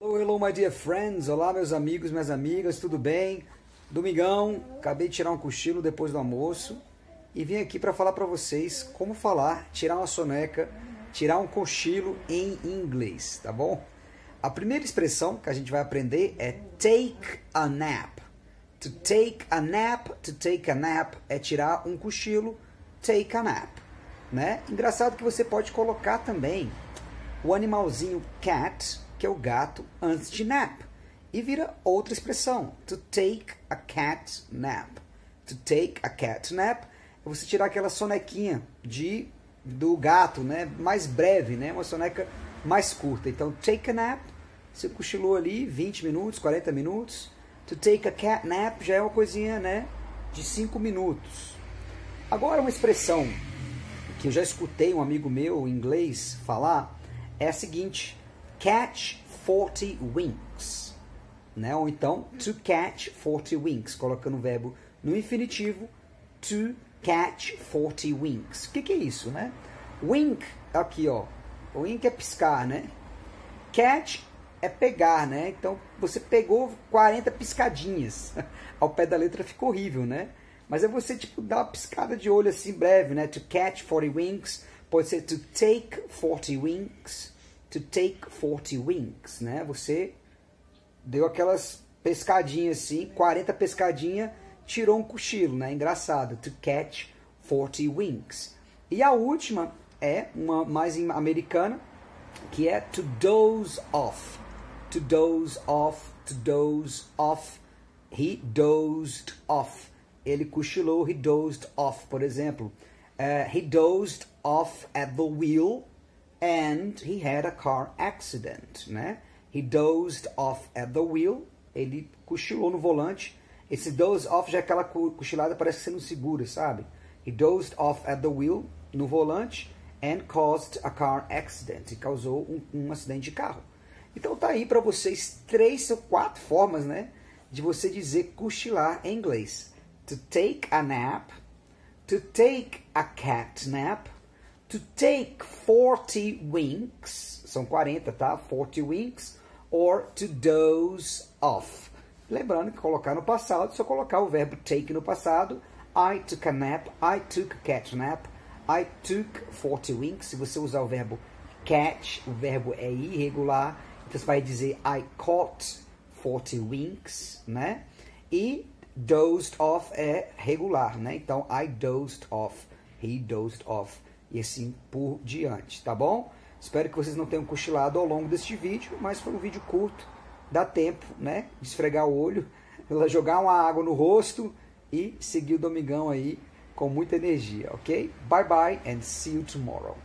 Hello, hello, my dear friends. Olá, meus amigos, minhas amigas, tudo bem? Domingão, acabei de tirar um cochilo depois do almoço e vim aqui para falar para vocês como falar, tirar uma soneca, tirar um cochilo em inglês, tá bom? A primeira expressão que a gente vai aprender é take a nap. To take a nap é tirar um cochilo, take a nap, né? Engraçado que você pode colocar também o animalzinho cat, que é o gato, antes de nap. E vira outra expressão. To take a cat nap. To take a cat nap é você tirar aquela sonequinha do gato, né? Mais breve, né? Uma soneca mais curta. Então, take a nap, você cochilou ali 20 minutos, 40 minutos. To take a cat nap já é uma coisinha, né? De 5 minutos. Agora, uma expressão que eu já escutei um amigo meu, em inglês, falar é a seguinte: catch 40 winks, né? Ou então, to catch 40 winks, colocando o verbo no infinitivo, to catch 40 winks. O que é isso, né? Wink, aqui ó, wink é piscar, né? Catch é pegar, né? Então, você pegou 40 piscadinhas. Ao pé da letra ficou horrível, né? Mas é você, tipo, dar uma piscada de olho assim breve, né? To catch 40 winks, pode ser to take 40 winks, to take 40 winks, né? Você deu aquelas pescadinhas assim, 40 pescadinhas, tirou um cochilo, né? Engraçado, to catch 40 winks. E a última é uma mais americana, que é to doze off. To doze off, to doze off. He dozed off. Ele cochilou, he dozed off, por exemplo. He dozed off at the wheel and he had a car accident, né? He dozed off at the wheel. Ele cochilou no volante. Esse doze off já é aquela cochilada, parece que você não segura, sabe? He dozed off at the wheel, no volante, and caused a car accident. E causou um acidente de carro. Então tá aí para vocês 3 ou 4 formas, né? De você dizer cochilar em inglês. To take a nap, to take a cat nap, to take 40 winks, são 40, tá? 40 winks, or to doze off. Lembrando que colocar no passado, só colocar o verbo take no passado. I took a nap, I took a cat nap, I took 40 winks. Se você usar o verbo catch, o verbo é irregular, então você vai dizer I caught 40 winks, né? E dozed off é regular, né? Então, I dozed off, he dozed off, e assim por diante, tá bom? Espero que vocês não tenham cochilado ao longo deste vídeo, mas foi um vídeo curto, dá tempo, né? De esfregar o olho, jogar uma água no rosto e seguir o domingão aí com muita energia, ok? Bye bye and see you tomorrow.